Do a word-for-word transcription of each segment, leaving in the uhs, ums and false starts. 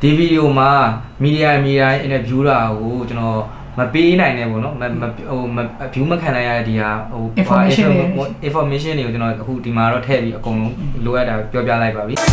ဒီဗီဒီယိုမှာမီဒီယာမီဒီယာအင်တာဗျူးတာကိုကျွန်တော်မပေးနိုင်နဲ့ပေါ့နော်မဟို view မခံနိုင်ရတဲ့ဒီဟာဟို information information တွေကိုကျွန်တော်အခုဒီမှာတော့ထည့်ပြီးအကုန်လုံးလိုအပ်တာပြောပြလိုက်ပါပြီ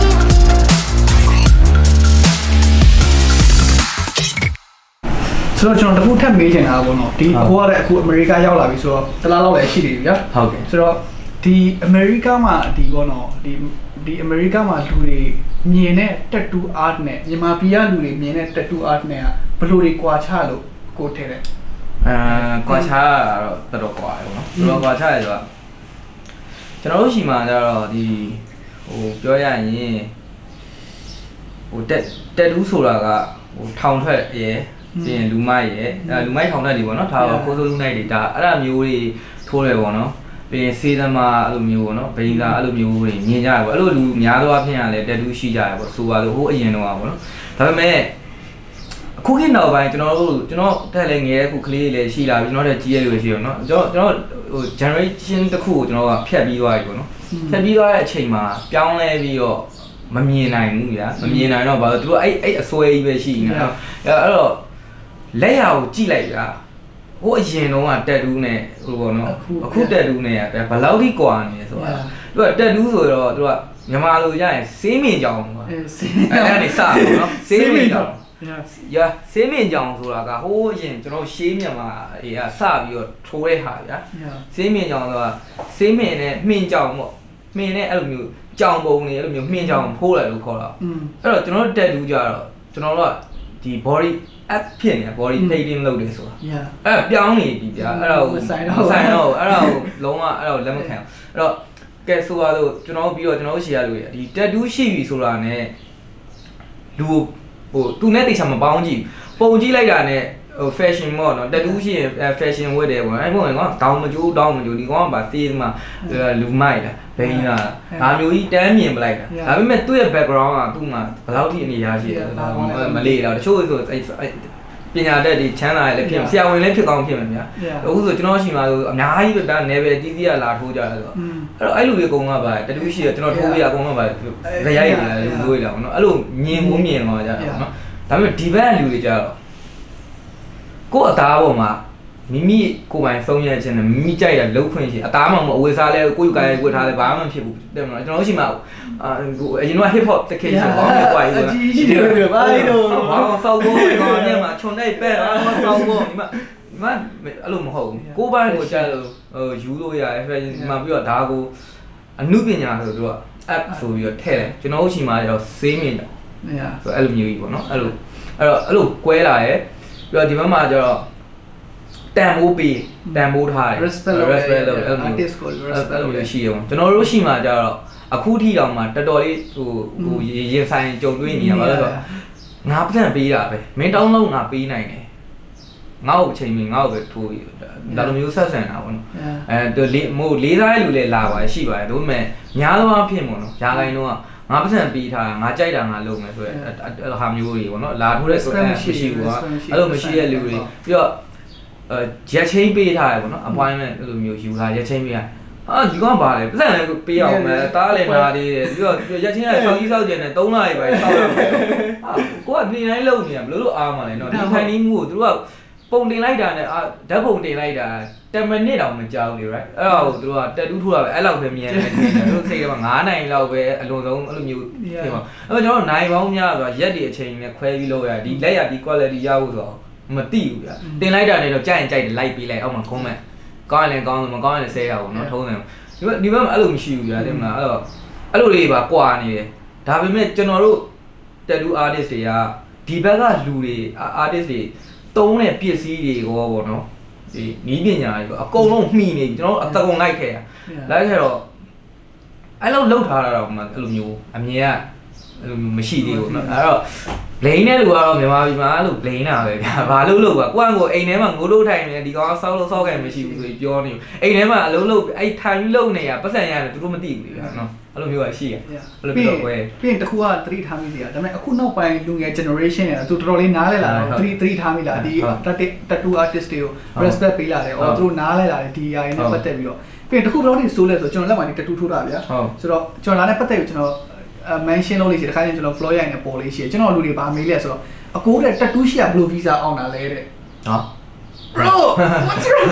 ဆိုတော့ကျွန်တော်တခုထပ်မေးချင်တာပေါ့နော်ဒီအခုရတဲ့အခုအမေရိကရောက်လာပြီဆိုတော့တလားလောက်လည်းရှိနေပြီဗျာဟုတ်ကဲ့ဆိုတော့ဒီအမေရိကမှာဒီပေါ့နော်ဒီဒီအမေရိကမှာလူတွေမြင်တဲ့ tattoo art နဲ့မြန်မာပြည်ကလူတွေမြင်တဲ့ tattoo art နဲ့ဘယ်လိုတွေကွာခြားလို့ကိုထည့်တယ်အဲကွာခြားတော့တော်တော်ကွာတယ်ပေါ့နော်တော်တော်ကွာခြားတယ်ဆိုတော့ကျွန်တော်တို့ရှိမှာကျတော့ဒီဟိုပြောရရင်ဟိုတက်တက်တူးဆိုတာကဟိုထောင်ထွက်ရဲပြီးရင်လူမိုက်ရဲအဲလူမိုက်ထောင်ထွက်တွေပေါ့နော်ဒါတော့ခိုးဆိုးလူနိုင်တွေဒါအဲ့ဒါမျိုးတွေထိုးတယ်ပေါ့နော်ပြီးရင်စေးသမားအဲ့လိုမျိုးပေါ့နော်ဘိန်းသားအဲ့လိုမျိုးတွေမြင်ကြရပေါ့အဲ့လိုလူများသောအားဖြင့်ကလည်းတက်တူးရှိကြရပေါ့ဆိုပါလို့ဟိုအရင်တော့ပေါ့နော်ဒါပေမဲ့အခုခေတ်နောက်ပိုင်းကျွန်တော်တို့ကျွန်တော်တက်လည်းငယ်အခုကလေးလည်းရှိလာပြီကျွန်တော်တက်ကြီးရလို့ရှိရောနော်ကျွန်တော်ကျွန်တော်ဟို generation တစ်ခုကိုကျွန်တော်ကဖြတ်ပြီးသွားပြီပေါ့နော်ဖြတ်ပြီးသွားတဲ့အချိန်မှာပြောင်းလဲပြီးတော့မမြင်နိုင်ဘူးဗျာမမြင်နိုင်တော့ဘာလို့သူတို့အဲ့အဲ့အစွဲကြီးပဲရှိနေတာအဲ့တော့လက်ရကိုကြည့်လိုက်ဗျာဟိုအရင်တော့ကတက်တူးနဲ့ဟိုပေါ့နော်အခုတက်တူးနဲ့ကဘယ်လောက်ထိကွာနေလဲဆိုတာသူကတက်တူးဆိုတော့သူကမြန်မာလိုရရင်စေးမြင့်ကြောင်ပေါ့အဲ့ဒါနေစပေါ့နော်စေးမြင့်ကြောင်ရစေးမြင့်ကြောင်ဆိုတာကဟိုးအရင်ကျွန်တော်ရှေးမြန်မာတွေကစပြီးတော့ထိုးတဲ့ဟာဗျာစေးမြင့်ကြောင်ဆိုတာစေးမြင့်နဲ့မှင်ကြောင်ပေါ့မှင်နဲ့အဲ့လိုမျိုးကြောင်ပုံတွေအဲ့လိုမျိုးမှင်ကြောင်ဖိုးတယ်လို့ခေါ်တာအဲ့တော့ကျွန်တော်တို့တက်တူးကြတော့ကျွန်တော်တို့ကဒီ body app ဖြစ်နေ body painting လုပ်တယ်ဆိုတာအဲ့ပြောင်းနေပြီဗျာအဲ့ဒါကိုဆိုင်တော့ဆိုင်တော့အဲ့ဒါကိုလုံးဝအဲ့ဒါကိုလက်မခံအောင်အဲ့တော့ကဲဆိုပါတော့ကျွန်တော်ပြီးတော့ကျွန်တော်ရှေ့ရလို့ဒီ tattoo ရှိပြီဆိုတာနဲ့လူဟိုသူနဲ့တိတ်ချာမပေါင်းကြည့်ပုံကြည့်လိုက်တာနဲ့ဟို fashion ပေါ့နော် tattoo ရှိရင် fashion ဝတ်တယ်ပေါ့အဲ့ပုံကတောင်းမကြိုးတောင်းမကြိုးဒီကောင်ကပါသေးမှာလူမိုက်လားဘိန်းလားဒါမျိုးကြီးတန်းမြင်ပလိုက်တာဒါပေမဲ့သူ့ရဲ့ background ကသူ့မှာဘယ်လောက်ထိအနေရရှိတယ်မလေးတော့တချို့ဆိုပညာတတ်တွေချမ်းသာရလည်းဖြစ်ဆရာဝန်လည်းဖြစ်ကောင်းဖြစ်မှာဗျာအခုဆိုကျွန်တော်ရှိမှာဆိုအများကြီးပဲဒါ level တီးတီးရလာထိုးကြတယ်ဆိုတော့အဲ့တော့အဲ့လူတွေအကုန်ကပါ tattoo ရှိရကျွန်တော်ထိုးရအကုန်လုံးပါကြရိုက်လာလူတွေလာပေါ့နော်အဲ့လိုမြင်ဖို့မြင်သွားကြတယ်ပေါ့နော်ဒါပေမဲ့ဒီဘက်လူတွေကြတော့ကိုယ့်အသားပေါ်မှာမိမိကိုယ်ပိုင်ဆုံးရခြင်းနဲ့မိမိကြိုက်ရလှုပ်ခွင့်ရှိအသားမှမအဝေစားလဲကိုယ့်ယူကိုယ်ကိုယ်ထားလဲဘာမှမဖြစ်ဘူးတဲ့မလားကျွန်တော်ရှိမှာအာအရင်က hip hop တခေတ်ဆိုတော့ကွာကြီးဆိုတာကြီးကြီးတယ်ဘာလို့ဘာလို့စောက်ဖို့ကောညမှာခြုံနေပဲအာမစောက်ဖို့ဒီမှာဒီမှာအဲ့လိုမဟုတ်ဘူးကိုယ်ပိုင်ကိုကြလို့ဟိုယူလို့ရတယ်ဖက်ဒီမှာပြီးတော့ဒါကိုအနုပညာဆိုတော့ app ဆိုပြီးတော့ထည့်တယ်ကျွန်တော်ရှိမှာတော့စေးမြင်တယ်ဆိုအဲ့လိုမျိုးကြီးပေါ့နော်အဲ့လိုအဲ့တော့အဲ့လိုကွဲလာရဲ့ပြီးတော့ဒီဘက်မှာကျတော့တန်ဖိုးပေးတန်ဖိုးထားတယ် respect လုပ် respect လုပ်အဲ့လို artist ကို respect လုပ်ရရှိရောကျွန်တော်တို့ရှိမှာကျတော့အခုထိတောင်မှတော်တော်လေးဟိုဟိုရင်ဆိုင်ကြုံတွေ့နေရပါလို့ဆိုငါပြန်ပေးတာပဲမင်းတောင်းလို့ငါပေးနိုင်တယ်ငါ့ကိုချိန်ပြီးငါ့ကိုပဲထိုးပြီးဒါလိုမျိုးဆက်ဆံတာပေါ့နော်အဲလေးမို့လေးသားရဲ့လူလည်းလာပါရှိပါတယ်ဒါပေမဲ့များသောအားဖြင့်ပေါ့နော်ຢာကိုင်းတော့ငါပတ်စံပေးထားငါကြိုက်တာငါလုပ်မယ်ဆိုရဲဟာမျိုးတွေပေါ့နော်လာထိုးတဲ့ဆိုအဲမရှိဘူးကအဲ့လိုမရှိတဲ့လူတွေပြီးတော့အဲရက်ချင်းပေးထားရပေါ့နော် appointment အဲ့လိုမျိုးယူထားရက်ချင်းပေးရအာဒီကောင်ပါလေပတ်စံလည်းပေးအောင်မယ်တားလည်းနာသေးတယ်ပြီးတော့ရက်ချင်းကဆောက်ကြီးဆောက်ကျင်တယ်သုံးနာရီပဲဆောက်ရမယ်ဟာကိုကနေတိုင်းလုပ်နေရဘလို့လို့အားမလဲနော်ဒီခိုင်နီးမှုကိုသူတို့ကပုံတင်လိုက်တာနဲ့အာဓာတ်ပုံတင်လိုက်တာten minuteတောင်မကြောက်ဘူး right အဲ့ဒါကိုသူတို့ကတက်တူးထိုးတာပဲအဲ့လောက်ပဲမြင်တယ်သူတို့စိတ်ထဲမှာnineနိုင်လောက်ပဲအလွန်ဆုံးအဲ့လိုမျိုးဖြစ်မှာအဲ့တော့ကျွန်တော်နိုင်ပေါင်းများဆိုတာရက်ဒီအချိန်နဲ့ခွဲပြီးလုပ်ရဒီလက်ရဒီ quality ရဖို့ဆိုတော့မသိဘူးဗျတင်လိုက်တာနဲ့တော့ကြိုက်ရင်ကြိုက်တယ်လိုက်ပေးလိုက်အောက်မှာ comment ကောင်းရင်လည်းကောင်းတယ်မကောင်းရင်လည်းဆဲရအောင်နော်ထုံးတယ်ဒီဘက်ဒီဘက်မှာအဲ့လိုမရှိဘူးဗျတင်မလားအဲ့တော့အဲ့လိုတွေပါကွာနေတယ်ဒါပေမဲ့ကျွန်တော်တို့ tattoo artist တွေကဒီဘက်ကလူတွေ artist တွေတုံးတဲ့ပစ္စည်းတွေရောပေါ့နော်ဒီနီးပညာတွေအကုန်လုံးမှီနေပြီကျွန်တော်တို့အတကုံလိုက်ခဲ့ရလိုက်ခဲ့တော့အဲ့လိုလှုပ်ထားတာတော့မှအဲ့လိုမျိုးအမြင်ကအဲ့လိုမျိုးမရှိသေးဘူးเนาะအဲ့တော့ blame တဲ့လူကတော့မြန်မာပြည်မှာအဲ့လို blame တာပဲဗျာဘာလို့လို့ကွာကိုယ့်အကိုအိမ်ထဲမှာငိုလို့ထိုင်နေတယ်ဒီကောင်ဆောက်လို့ဆောက်ခိုင်မရှိဘူးဆိုပြီးပြောနေအိမ်ထဲမှာအလုံးလုံးအဲ့ထိုင်ပြီးလုံနေရပတ်စံရတယ်သူတို့မသိဘူးလေဗျာเนาะအဲ့လိုမျိုးကရှိရအဲ့လိုမျိုးကွယ်ပြီးရင်တခုကသတိထားမိသေးတာဒါပေမဲ့အခုနောက်ပိုင်းလူငယ် generation တွေကသူတော်တော်လေးနားလဲလာတယ်သတိသတိထားမိလာဒီ tattoo artist တွေကို respect ပေးလာတယ်အော်သူတို့နားလဲလာတယ်ဒီ eye နဲ့ပတ်သက်ပြီးတော့ပြီးရင်တခုတော့ဒီဆိုးလဲဆိုကျွန်တော်လက်မှာဒီ tattoo ထိုးတာဗျာဆိုတော့ကျွန်တော်လာတဲ့ပတ်သက်ပြီးကျွန်တော် mention လုပ်လို့ရှိတယ်တခါကျရင်ကျွန်တော် floor ရိုက်နေပေါ်လေးရှိတယ်ကျွန်တော်လူတွေဗာမေးလဲဆိုတော့အကိုတဲ့ tattoo ရှိရ blue visa အောင်တာလဲတဲ့ဟော bro what's wrong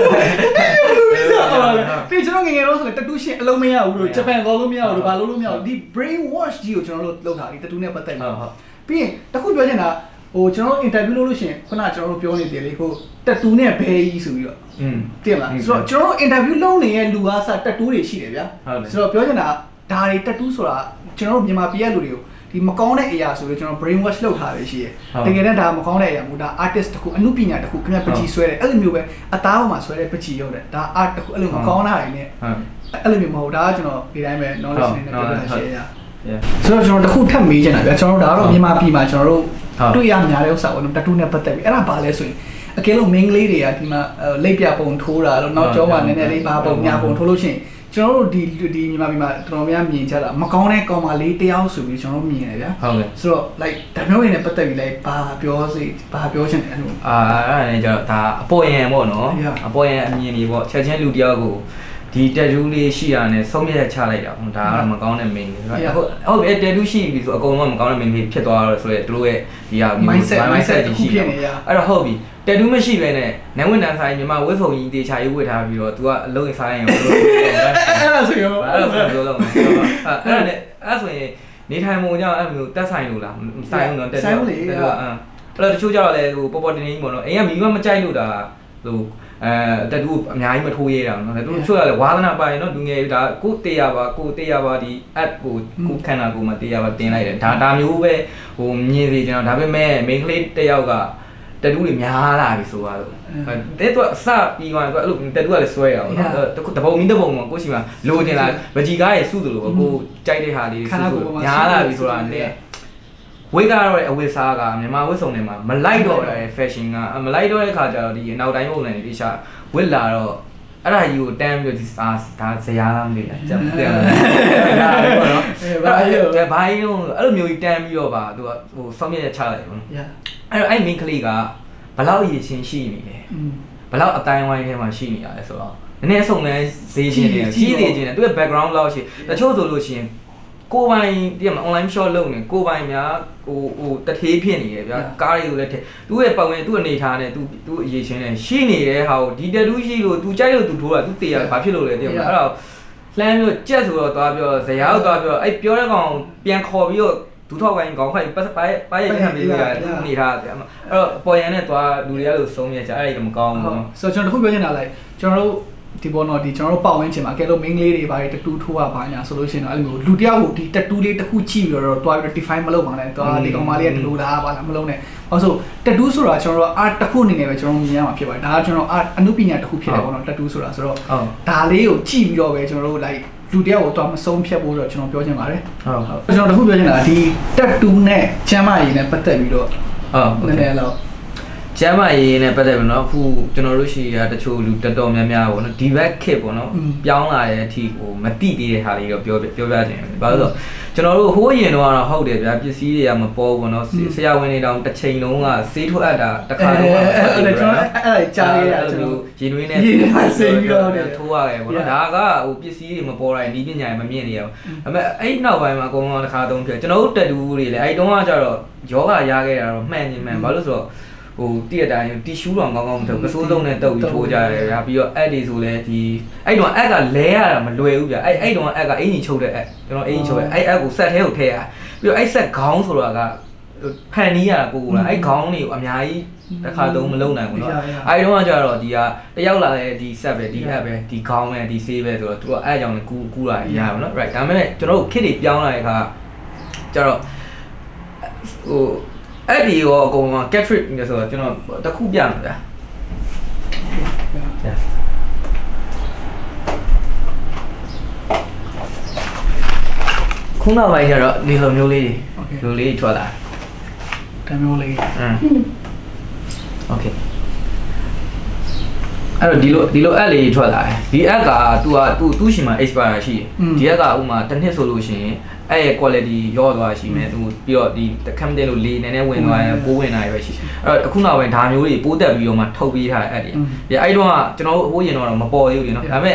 ပြီးကျွန်တော်ငငယ်တော့ဆိုလေ tattoo ရှိအလုံးမရဘူးလို့ဂျပန်ကောလို့မရဘူးလို့ဘာလို့လို့မရဘူးဒီ brain wash ကြီးကိုကျွန်တော်တို့လုပ်တာဒီ tattoo နဲ့ပတ်သက်ပြီးဟုတ်ပြီးရင်တခုပြောချင်တာဟိုကျွန်တော် interview လုပ်လို့ရှိရင်ခုနကကျွန်တော်တို့ပြောနေတယ်လေဟို tattoo နဲ့ဘဲကြီးဆိုပြီးတော့อืมတင်လားဆိုတော့ကျွန်တော်တို့ interview လုပ်နေတဲ့လူအားစ tattoo တွေရှိတယ်ဗျာဆိုတော့ပြောချင်တာဒါတွေ tattoo ဆိုတာကျွန်တော်တို့မြန်မာပြည်ရဲ့လူတွေကိုဒီမကောင်းတဲ့အရာဆိုလို့ကျွန်တော် brain wash လုပ်ထားရရှိတယ်တကယ်တမ်းဒါမကောင်းတဲ့အရာမျိုးဒါ artist တခုအမှုပညာတခုခင်ဗျပကြီးဆွဲတယ်အဲ့လိုမျိုးပဲအသားပေါ်မှာဆွဲတဲ့ပကြီးရုပ်တယ်ဒါ art တခုအဲ့လိုမကောင်းတာတွေနဲ့အဲ့လိုမျိုးမဟုတ်ဒါကကျွန်တော်ဒီတိုင်းပဲ knowledge နဲ့ပြောပြရှယ်ရဆိုတော့ကျွန်တော်တခုထပ်မေးချင်တာဗျာကျွန်တော်တို့ဒါကတော့မြန်မာပြည်မှာကျွန်တော်တို့တွေ့ရများတဲ့ဥစ္စာပေါ့နော် tattoo နဲ့ပတ်သက်ပြီးအဲ့ဒါဘာလဲဆိုရင်အကယ်လို့ main လေးတွေကဒီမှာလိပ်ပြပုံထိုးတာလို့နောက်ကျောမှာနည်းနည်းလေးဘာပုံညာပုံထိုးလို့ရှိရင်ကျွန်တော်တို့ဒီဒီမြန်မာပြည်မှာတော်တော်များမြင်ကြတာမကောင်းတဲ့ကောင်မလေးတယောက်ဆိုပြီးကျွန်တော်တို့မြင်ရတယ်ဗျာဟုတ်ကဲ့ဆိုတော့ like ဒါမျိုးတွေနဲ့ပတ်သက်ပြီး like ဘာပြောစီဘာပြောချင်တယ်အဲ့လိုအာအဲ့ဒါလည်းကျတော့ဒါအပေါ်ယံပေါ့နော်အပေါ်ယံအမြင်တွေပေါ့ချက်ချင်းလူတယောက်ကိုဒီ tattoo လေးရှိရတဲ့ဆုံးဖြတ်ချလိုက်တာဒါကတော့မကောင်းတဲ့ main တွေဟုတ်ဟုတ်ပြီ tattoo ရှိပြီဆိုအကုန်လုံးမကောင်းတဲ့ main တွေဖြစ်သွားတော့ဆိုရဲတို့ရဲ့ဒီဟာ mindset mindset ကြီးရှိတယ်အဲ့တော့ဟုတ်ပြီtattoo မရှိဘဲနဲ့နန်းဝင်နန်းဆိုင်မြန်မာဝတ်စုံကြီးတေချာရေးဝတ်ထားပြီးတော့ तू ကအလုံးစားရင်ဘယ်လိုအဲ့ဒါဆိုရောအဲ့ဒါဆိုဘယ်လိုလုပ်မလဲအဲ့ဒါနဲ့အဲ့ဆိုရင်နေထိုင်မှုကြောင့်အဲ့မျိုးတက်ဆိုင်လို့လားမဆိုင်ဘူးနော်တက်ဆိုင်လေအဲ့တော့အဲ့တော့တချို့ကြတော့လေဟိုပေါ်ပေါ်တင်တင်ကြီးပေါ့နော်အိမ်ကမိမမကြိုက်လို့ဒါဟိုအဲတက်တူအများကြီးမထိုးရဲတာနော်သူချို့ရလေဝါသနာပိုင်နော်လူငယ်ဒါကိုတေးရပါကိုတေးရပါဒီ app ကိုကိုခန္ဓာကိုယ်မှာတေးရပါတင်လိုက်တယ်ဒါဒါမျိုးပဲဟိုမြင်စီကျွန်တော်ဒါပေမဲ့ main ကလေးတယောက်ကtattoo တွေများလာပြီဆိုတော့တဲ့သူအစပြီးသွားတယ်သူအဲ့လို tattoo ကလည်းဆွဲရအောင်နော်တပုံမင်းတပုံမှာကိုရှိမှာလိုချင်လားဗကြီးကားရဲ့စုသလိုပဲကိုကြိုက်တဲ့ဟာလေးစုသလိုများလာပြီဆိုတာနဲ့ဝိတ်ကတော့အဝတ်စားကမြန်မာဝတ်စုံတွေမှာမလိုက်တော့တဲ့ fashion ကမလိုက်တော့တဲ့ခါကျတော့ဒီနောက်တိုင်းပုံစံတွေတခြားဝတ်လာတော့အဲ့ဒါကြီးကိုတန်းပြီးတော့ဒီစာဒါဇရာလားမသိလားကြက်တယ်ဒါပေါ့နော်ဘာလို့ဘာလို့အဲ့လိုမျိုးကြီးတန်းပြီးတော့ပါသူကဟိုဆောင်းမြက်ချလိုက်ပေါ့နော်အဲ့တော့အဲ့ main ကလေးကဘလောက်ရည်ချင်းရှိနေလဲဘလောက်အတိုင်းဝိုင်းထဲမှာရှိနေရလဲဆိုတော့နည်းနည်းအဆုံလဲဈေးချင်းနေကြီးသေးချင်းနေသူရဲ့ background လောက်ရှိတချို့ဆိုလို့ရှိရင်ကိုယ်ပိုင်ဒီမှာ online shop လုပ်နေကိုယ်ပိုင်များဟိုဟိုတထေးဖြစ်နေရဗျာကားတွေကိုလည်းသူ့ရဲ့ပတ်ဝန်းသူ့အနေထားနဲ့သူသူ့အရေးချင်းနဲ့ရှိနေတဲ့ဟာကိုဒီ tattoo ရှိလို့သူကြိုက်လို့သူထိုးတာသူတေးရဘာဖြစ်လို့လဲတဲ့အဲ့တော့လှမ်းပြီးကြက်ဆိုတော့သွားပြောဇရာကိုသွားပြောအဲ့ပြောတဲ့ကောင်ပြန်ခေါ်ပြီးတော့ဒူထောက်ကိုင်းကောင်းခိုင်ပတ်ပတ်ပတ်ရခံပြီးရတယ်သူနေထားတယ်အဲ့တော့ပေါ်ရန်နဲ့သွားလူတွေကလို့ဆုံးမြတ်ချအဲ့ဒါမကောင်းဘူးနော်ဆိုတော့ကျွန်တော်တခုပြောချင်တာလိုက်ကျွန်တော်တို့ဒီပေါ်တော့ဒီကျွန်တော်တို့ပတ်ဝန်းကျင်မှာကဲလို့ main လေးတွေဘာတွေ tattoo ထိုးရပါညာဆိုလို့ရှိရင်တော့အဲ့လိုမျိုးလူတယောက်ကိုဒီ tattoo လေးတစ်ခုကြည့်ပြီးတော့တွားပြီး define မလုပ်ပါနဲ့တွားဒီကောင်မလေးကဒီလိုလားပါလားမလုံးနဲ့ဟောဆို tattoo ဆိုတာကျွန်တော်တို့ art တစ်ခုအနေနဲ့ပဲကျွန်တော်မြင်ရမှာဖြစ်ပါတယ်ဒါကကျွန်တော် art အနုပညာတစ်ခုဖြစ်တယ်ပေါ့နော် tattoo ဆိုတာဆိုတော့ဒါလေးကိုကြည့်ပြီးတော့ပဲကျွန်တော်တို့ like လူတယောက်ကိုတော့မဆုံးဖြတ်ဖို့တော့ကျွန်တော်ပြောချင်ပါတယ်ဟုတ်ဟုတ်ကျွန်တော်တခုပြောချင်တာဒီ tattoo နဲ့ကျမ်းမာရေးနဲ့ပတ်သက်ပြီးတော့ဟုတ်နည်းနည်းတော့ကျမ်းမာရေးနဲ့ပတ်သက်ပြီးတော့အခုကျွန်တော်တို့ရှိရတချို့လူတော်တော်များများပေါ့နော်ဒီဘက်ခစ်ပေါ့နော်ပြောင်းလာတဲ့အထိဟိုမတိသေးတဲ့ဟာလေးတော့ပြောပြောပြခြင်းဘာလို့ဆိုကျွန်တော်တို့ဟိုးရင်တော့ဟုတ်တယ်ဗျာပစ္စည်းတွေကမပေါ်ဘူးနော်ဆရာဝန်တွေတောင်တစ်ချိန်လုံးကဆေးထုတ်အပ်တာတစ်ခါတော့အဲ့ဒါကျွန်တော်အဲ့ဒါကြားရတာကျွန်တော်ရင်တွင်းနဲ့ဆေးပြီးတော့ထိုးရတယ်ပေါ့နော်ဒါကဟိုပစ္စည်းတွေမပေါ်တိုင်းဒီပညာတွေမမြင်နေရဘူးဒါပေမဲ့အဲ့နောက်ပိုင်းမှာအကုန်လုံးတစ်ခါသုံးပြကျွန်တော်တို့တက်တူတွေလည်းအဲ့တုန်းကကျတော့ယောဂရခဲ့တာတော့မှန်နေမှန်ဘာလို့ဆိုတော့ဟိုတည့်တဲ့အတိုင်းတီရှူးတော့ကောင်းကောင်းမထုတ်ပစိုးလုံးနဲ့တုပ်ပြီးထိုးကြရတယ်ဗျာပြီးတော့ add တွေဆိုလဲဒီအဲ့တော့ add ကလဲရတာမလွယ်ဘူးဗျာအဲ့အဲ့တော့ add ကအင်ကြီးချုပ်တဲ့ add ကျွန်တော်အင်ကြီးချုပ်ရဲ့အဲ့ add ကို set ထဲကိုထည့်ရပြီးတော့အဲ့ set ခေါင်းဆိုတာကဖန်နီးရတာကိုလားအဲ့ခေါင်းတွေကိုအများကြီးတစ်ခါသုံးမလုံးနိုင်ဘူးเนาะအဲ့တော့ကျတော့ဒီကတယောက်လာတဲ့ဒီ set ပဲဒီ app ပဲဒီခေါင်းပဲဒီ save ပဲဆိုတော့သူကအဲ့အကြောင်းကိုကူကူလာရပါเนาะ right ဒါပေမဲ့ကျွန်တော်တို့ kit တွေပြောင်းလာတဲ့အခါကျတော့ဟိုအဲ့ဒီရောအကုန်လုံး get trip နေဆိုတော့ကျွန်တော်တစ်ခုပြမယ်ဗျာခုနကပိုင်းကျတော့ဒီလိုမျိုးလေးလူလေးထွက်လာတမျိုးလေးอืมโอเคအဲ့တော့ဒီလိုဒီလို app လေးထွက်လာတယ်ဒီ app က तू อ่ะ तू သူ့ရှင်မှာ expire ရှိတယ်ဒီ app ကဥမာတစ်နှစ်ဆိုလို့ရှိရင်အဲ့ရဲ့ quality ရော့သွားရှိမယ်သူပြီးတော့ဒီ campaign လို့လေးနည်းနည်းဝင်သွားရင်ပိုးဝင်လာရပဲရှိအဲ့တော့အခုနောက်ပိုင်းဒါမျိုးတွေပိုးတက်ပြီးတော့မှထုတ်ပေးထားတဲ့ app တွေဒီအဲ့တော့ကကျွန်တော်တို့ဟိုးရင်တော့မပေါ်သေးဘူးလေနော်ဒါပေမဲ့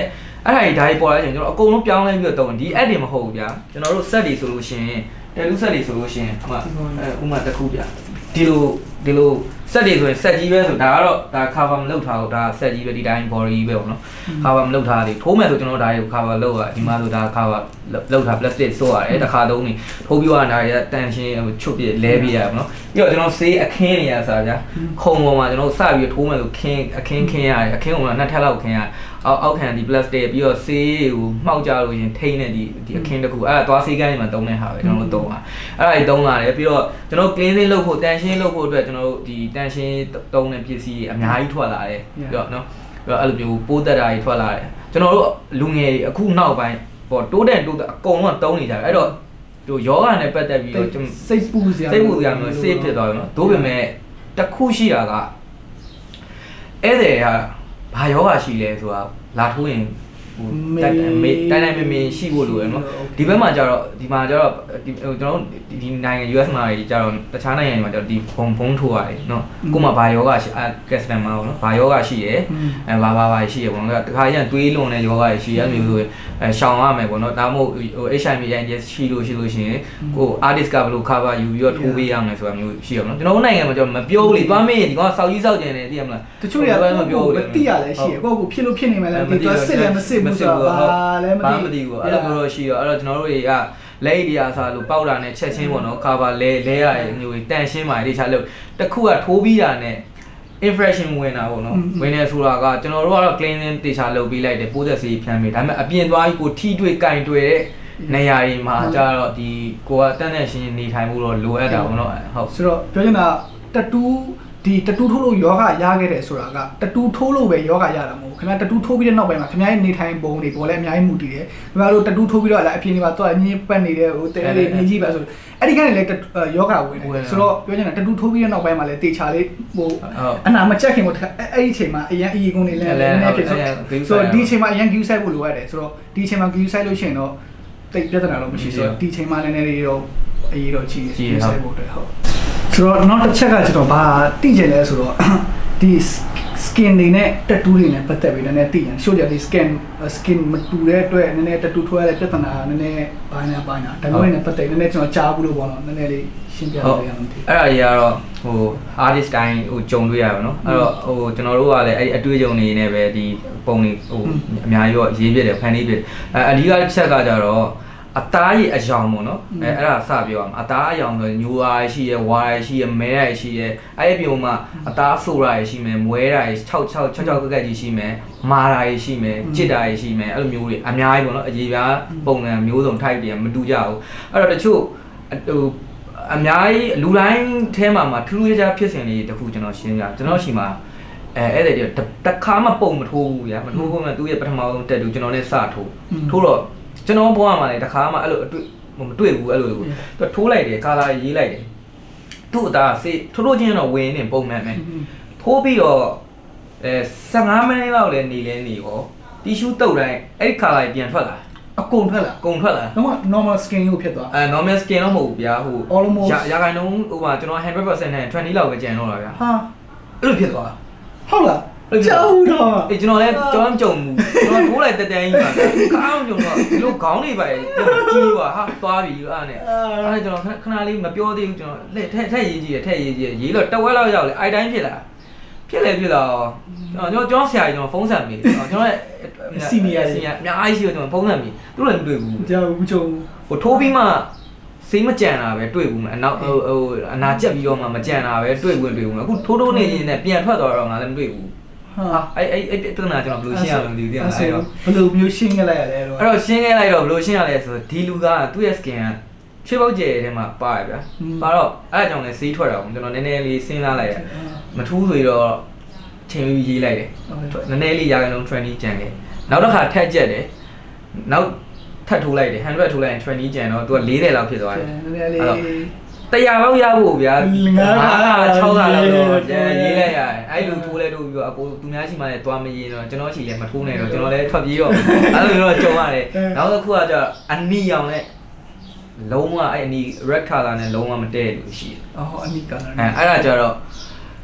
အဲ့ဒါကြီးဒါကြီးပေါ်လာချင်းကျွန်တော်အကုန်လုံးပြောင်းလဲပြီးတော့တုံးဒီ add တွေမဟုတ်ဘူးဗျာကျွန်တော်တို့ set တွေဆိုလို့ရှိရင်တယ်လူ set တွေဆိုလို့ရှိရင်ဥမာဥမာတစ်ခုဗျာဒီလိုဒီလို set တွေဆိုရင် set ကြီးပဲဆိုဒါကတော့ဒါ cover မလုပ်ထားဘူးဒါ set ကြီးပဲဒီတိုင်း body ပဲပေါ့နော် cover မလုပ်ထားသေးထိုးမယ်ဆိုကျွန်တော်ဒါတွေကို cover လုပ်ရဒီမှာဆိုဒါ cover လုပ်ထား plastic ဆိုးရတယ်တစ်ခါသုံးနေထိုးပြီးတော့ဒါတွေက tension ချွတ်ပြလဲပြရပါတော့ပြီးတော့ကျွန်တော်ဆေးအခင်းနေရစားဗျာခုံပေါ်မှာကျွန်တော်စပြီးထိုးမယ်ဆိုခင်းအခင်းခင်းရတယ်အခင်းပေါ်မှာနှစ်ထပ်လောက်ခင်းရအောက်အောက်ခံဒီ plastic ပြီးတော့ဆေးကိုမှောက်ကြလို့ရင်ထိန်းနေဒီဒီအခင်းတစ်ခုအဲ့ဒါသွားဆေးကိုင်းမှာတုံးတဲ့ဟာပဲကျွန်တော်တို့တုံးတာအဲ့ဒါကြီးတုံးလာတယ်ပြီးတော့ကျွန်တော် cleansing လုပ်ဖို့ tension လုပ်ဖို့အတွက်ကျွန်တော်တို့ဒီ tension တုံးတဲ့ပစ္စည်းအများကြီးထွက်လာတယ်ပြီးတော့နော်ပြီးတော့အဲ့လိုမျိုးပိုးသက်တာကြီးထွက်လာတယ်ကျွန်တော်တို့လူငယ်အခုနောက်ပိုင်းပေါ့တိုးတဲ့တိုးအကုန်လုံးတုံးနေကြတယ်အဲ့တော့ဟိုယောဂနဲ့ပတ်သက်ပြီးတော့စိတ်ပူစရာစိတ်ပူစရာမျိုးဆေးဖြစ်သွားပြီနော်သို့ပေမဲ့တစ်ခုရှိတာကအဲ့တဲ့ဟာဘာယောဂရှိလဲဆိုတာလာထိုးရင်ဟိုတိုင်းတိုင်းမမင်းရှိဖို့လိုရယ်နော်ဒီဘက်မှာကျတော့ဒီမှာကျတော့ကျွန်တော်ဒီနိုင်ငံ U S မှာကျတော့တခြားနိုင်ငံတွေမှာကျတော့ဒီဘုံဘုံထိုးရတယ်နော်ကို့မှာဘာယောဂရှိအဲကက်စတမ်မှာပေါ့နော်ဘာယောဂရှိရယ်အဲဘာဘာဘာရှိရယ်ပေါ့နော်တခါကျရင်တွေးလွန်တဲ့ယောဂရှိရယ်မျိုးဆိုအဲရှောင်ရမယ်ပေါ့နော်ဒါမှမဟုတ်ဟို H I V I D S ရှိလို့ရှိလို့ရှိရင်ကို artist ကဘယ်လို cover ယူပြီးတော့ထိုးပေးရမယ်ဆိုတာမျိုးရှိရယ်နော်ကျွန်တော်တို့နိုင်ငံမှာကျတော့မပြောဘူးလေသွားမေးဒီကောင်စောက်ကြီးစောက်ကျန်တယ်သိရမလားတချို့တွေကမပြောဘူးသိရလဲရှိရယ်ကိုယ့်ကိုဖြစ်လို့ဖြစ်နေမှလည်းဒီတော့စစ်လည်းမစစ်ဘူးဆိုတာဘာလည်းမသိမသိဘူးအဲ့လိုမျိုးရှိတော့အဲ့တော့ကျွန်တော်တို့တွေကလက်အိတ်တရားစားလို့ပေါက်တာနဲ့ချက်ချင်းပေါ့နော် cover လဲလဲရတဲ့မျိုးတန်ရှင်းပါတယ်တခြားလို့တစ်ခုကထိုးပြီးတာနဲ့ impression ဝင်တာပေါ့နော်ဝင်နေဆိုတာကကျွန်တော်တို့ကတော့ cleaning တေချာလုပ်ပေးလိုက်တယ်ပိုးသက်ဆေးဖြန်းပေးဒါပေမဲ့အပြင်သွားပြီးကိုထိတွေ့ကင်တွေ့တဲ့နေရာတွေမှာကျတော့ဒီကိုကတန်းတန်းရှင်းရှင်းနေထိုင်မှုတော့လိုအပ်တာပေါ့နော်ဟုတ်ဆိုတော့ပြောချင်တာတတူးဒီတတူးထိုးလို့ယောဂရခဲ့တယ်ဆိုတာကတတူးထိုးလို့ပဲယောဂရတာမဟုတ်ခင်ဗျာတတူးထိုးပြီးတဲ့နောက်ပိုင်းမှာခင်ဗျားရဲ့နေထိုင်ပုံတွေပေါ်လဲအများကြီးမူတည်တယ်ခင်ဗျားတို့တတူးထိုးပြီးတော့အပြင်တွေမှာတော့အမြင်ပတ်နေတဲ့ဟိုတဲလေးမြင်ကြည့်ပါဆိုအဲ့ဒီကနေလဲယောဂဝင်တယ်ဆိုတော့ပြောချင်တာတတူးထိုးပြီးတဲ့နောက်ပိုင်းမှာလဲတေချာလေးဟိုအနာမချက်ခင်မို့အဲ့ဒီအချိန်မှာအရန်အီကုန်းနေလဲနည်းနည်းဖြစ်ဆိုတော့ဒီအချိန်မှာအရန် view site ဖို့လိုရတယ်ဆိုတော့ဒီအချိန်မှာ view site လို့ရှိရင်တော့တိတ်ပြဿနာတော့မရှိဆိုတော့ဒီအချိန်မှာနည်းနည်းလေးတော့အရေးတော့ကြီး view site ဖို့အတွက်ဟုတ်ဆိုတော့နောက်တစ်ချက်ကကျွန်တော်ဘာသိချင်လဲဆိုတော့ဒီ skin တွေနဲ့ tattoo တွေနဲ့ပတ်သက်ပြီးနည်းနည်းသိရင်ရှို့ကြဒီ skin skin မတူတဲ့အတွက်နည်းနည်း tattoo ထိုးရတဲ့ပြဿနာနည်းနည်းဘာညာဘာညာဒါမျိုးတွေနဲ့ပတ်သက်နည်းနည်းကျွန်တော်ကြားဘူးလို့ပေါ့နော်နည်းနည်းလေးရှင်းပြပေးရအောင်ဒီအဲ့ဒါကြီးကတော့ဟို artist တိုင်းဟိုကြုံတွေ့ရပါတော့အဲ့တော့ဟိုကျွန်တော်တို့ကလည်းအဲ့အတွေ့အကြုံတွေနဲ့ပဲဒီပုံတွေဟိုအများကြီးတော့ရေးပြတယ်ဖန်တီးပြတယ်အဲအဓိကတစ်ချက်ကကြတော့အသားရည်အယောင်ပေါ့နော်အဲအဲ့ဒါစပြောရမှာအသားအယောင်ဆိုညူအာရှိရယ်ဝါရရှိရယ်မဲရရှိရယ်အဲ့ဒီပြုံမှာအသားဆိုရရရှိမယ်မွဲရရ၆၆၆၆ကက်ကက်ကြီးရှိမယ်မာရရရှိမယ်ကြစ်တာရရှိမယ်အဲ့လိုမျိုးတွေအများကြီးပေါ့နော်အကြီးပြားပုံစံမျိုးစုံ type တွေမတူကြဘူးအဲ့တော့တချို့ဟိုအများကြီးလူတိုင်းအဲမှာမှာထူးထူးခြားခြားဖြစ်စဉ်လေးတခုကျွန်တော်ရှင်းပြကျွန်တော်ရှိမှာအဲအဲ့ဒါတခါမှပုံမထိုးဘူးဗျာမထိုးဘူးမှသူ့ရဲ့ပထမဆုံးတက်တူကျွန်တော်နဲ့စထိုးထိုးတော့ကျွန်တော်ဘွားမှာလည်းတခါမှအဲ့လိုအတွေ့မတွေ့ဘူးအဲ့လိုကိုသူထိုးလိုက်တယ်ကာလာရေးလိုက်တယ်သူ့အသားစေးထိုးထိုးချင်းတော့ဝင်နေပုံမှန်ပဲထိုးပြီးတော့အဲဆယ်ငါးမိနစ်လောက်လည်းနေလဲနေရောတီရှူးတုပ်တိုင်းအဲ့ဒီကာလာပြန်ထွက်လာအကုန်ထွက်လာအကုန်ထွက်လာတော့ normal skin ကိုဖြစ်သွားအဲ normal skin တော့မဟုတ်ဘူးဗျာဟို almost ရာခိုင်နှုန်းဟိုမှာကျွန်တော် one hundred percent နဲ့ twenty လောက်ပဲကျန်တော့တာဗျာဟာအဲ့လိုဖြစ်သွားဟုတ်လားကြောက်တော့အေးကျွန်တော်လည်းကြောင်းကြုံဘူးကျွန်တော်ထိုးလိုက်တက်တန်းကြီးပါကောင်းကြုံတော့ဒီလိုခေါင်းတွေပဲကြီးပါဟာသွားပြီအဲ့ဒါနဲ့အဲ့ဒါကျွန်တော်ခဏလေးမပြောသေးဘူးကျွန်တော်လက်ထက်ထက်ရေးကြီးရထက်ရေးကြီးရေးလို့တဝက်လောက်ရောက်လေအိုက်တိုင်းဖြစ်လာဖြစ်လေဖြစ်လာကျွန်တော်ကျွန်တော်ဆရာကြီးကျွန်တော်ဖုန်းဆက်မိတယ်ကျွန်တော်ရဲ့စီနီယာစီနီယာအများကြီးရှိတော့ကျွန်တော်ဖုန်းဆက်မိသူတို့လည်းမတွေ့ဘူးကြောက်ဘူးကြုံဟိုထိုးပြီးမှစိတ်မကြံတာပဲတွေ့ဘူးမအနောက်ဟိုဟိုအနာကျက်ပြီးတော့မှမကြံတာပဲတွေ့ဘူးတွေ့ဘူးအခုထိုးထိုးနေရင်လည်းပြန်ထွက်သွားတော့ငါလည်းမတွေ့ဘူးဟာအဲ့အဲ့အဲ့ပြဿနာကျွန်တော်ဘယ်လိုရှင်းရမလဲမသိဘူးအဲ့တော့ဘယ်လိုမျိုးရှင်းခဲ့လိုက်ရလဲတော့အဲ့တော့ရှင်းခဲ့လိုက်တော့ဘယ်လိုရှင်းရလဲဆိုဒီလူကသူ့ရဲ့ skin ကချွေးပေါက်ကျဲထဲမှာပါရဗျာပါတော့အဲ့အကြောင်းလည်းစေးထွက်တာပေါ့ကျွန်တော်နည်းနည်းလေးစဉ်းစားလိုက်ရမထူးဆိုတော့ချိန်ပြီးရေးလိုက်တယ်နည်းနည်းလေးရာခိုင်နှုန်းtwentyကျန်ခဲ့နောက်တစ်ခါထက်ကျက်တယ်နောက်ထပ်ထိုးလိုက်တယ်one hundredထိုးလိုက်ရင်twentyကျန်တော့သူကfortyလောက်ဖြစ်သွားတယ်နည်းနည်းလေးတရားလောက်ရဖို့ဗျာငါး၆ခါလောက်တော့ရေးလိုက်ရတယ်အဲ့လိုထိုးလဲထိုးပြီးတော့အကိုသူများရှိမှလည်းသွားမရေးတော့ကျွန်တော်ရှိလည်းမထိုးနိုင်တော့ကျွန်တော်လည်းထွက်ပြေးတော့အဲ့လိုတော့ကြုံရတယ်နောက်တစ်ခုကကျတော့အနီရောင်နဲ့လုံးဝအဲ့အနီ red color နဲ့လုံးဝမတည့်လို့ရှိတယ်အော်အနီ color အဲအဲ့ဒါကျတော့